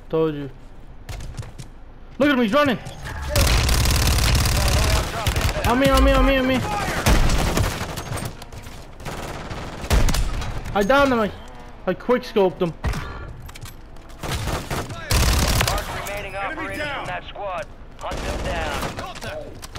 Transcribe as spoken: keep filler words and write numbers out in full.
Told you. Look at him, he's running. On me, on me, on me, on me. I downed him. I, I quick scoped him. Mark remaining operators from that squad. Hunt them down.